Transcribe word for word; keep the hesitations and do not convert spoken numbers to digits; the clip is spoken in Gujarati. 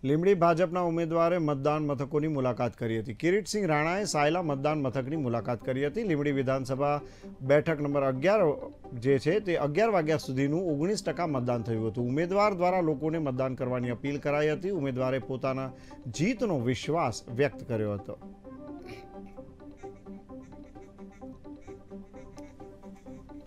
લીંબડી ભાજપના ઉમેદવારે મતદાન મથકોની મુલાકાત કરી હતી। કિરીટસિંહ રાણાએ સાયલા મતદાન મથકની મુલાકાત કરી હતી। લીંબડી વિધાનસભા બેઠક નંબર અગિયાર જે છે તે અગિયાર વાગ્યા સુધીનું ઓગણીસ ટકા મતદાન થયું હતું। ઉમેદવાર દ્વારા લોકોને મતદાન કરવાની અપીલ કરાઈ હતી। ઉમેદવારે પોતાના જીતનો વિશ્વાસ વ્યક્ત કર્યો હતો।